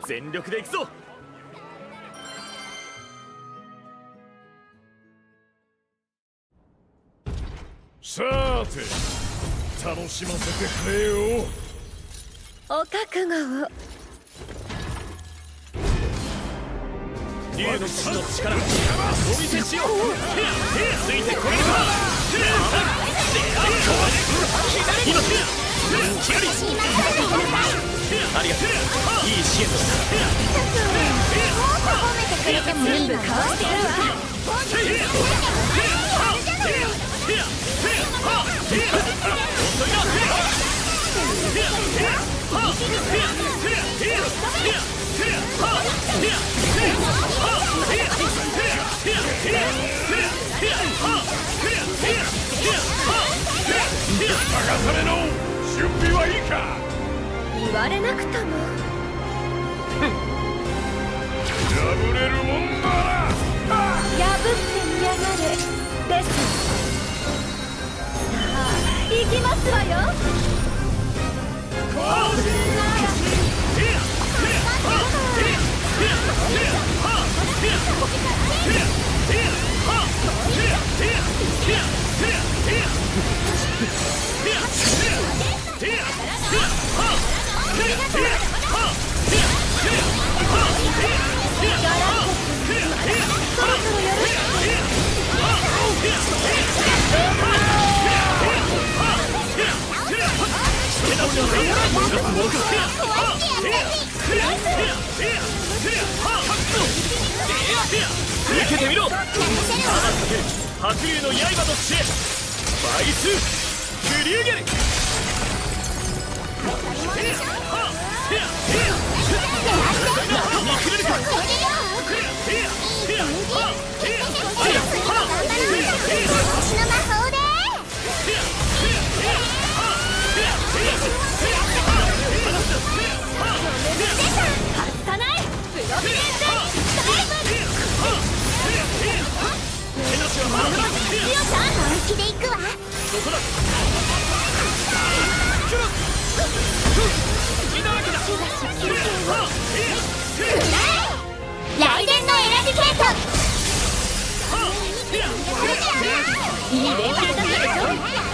全力でいくぞ。 さーて楽しませてくれよ。 お覚悟を。 竜の騎士の力お見せしよう。ついてこれるか。今ありがとう。いい支援だ。 全部かわしてやるわ。 任されの準備はいいか。 言われなくとも。 破れるもんなら破ってみやがれです。さあ行きますわよ。 受けてみろ。白竜の刃と知恵バイス・クリューゲル。見くれるか。 私の魔法で外さない。プロビデンスダイブ。 本気で行くわ。雷電のエラディケート。 いい連携だったでしょ。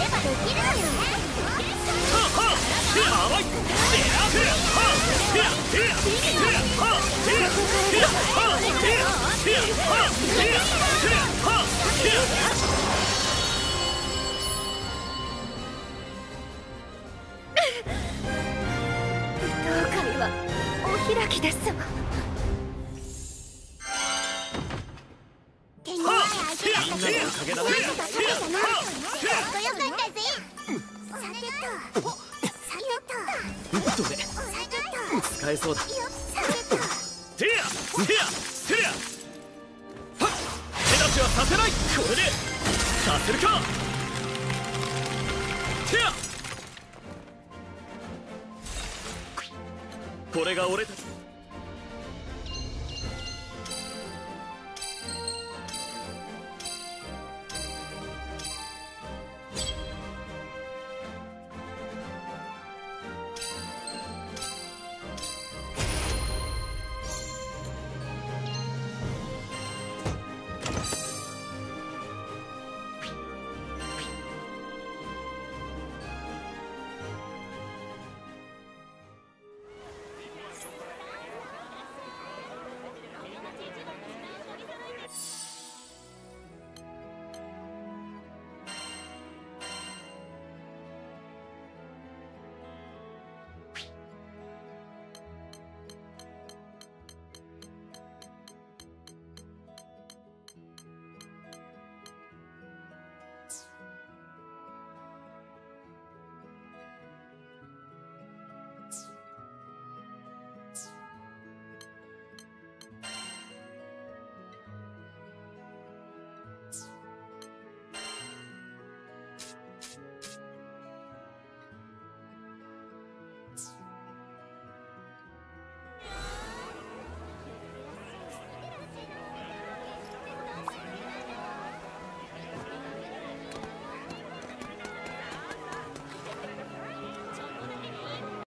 舞踏会はお開きですわ。 手に前相手だったけどよかったぜ。 どれ使えそうだ。テアステア手出しはさせない。これでさせるか。テアこれが俺たち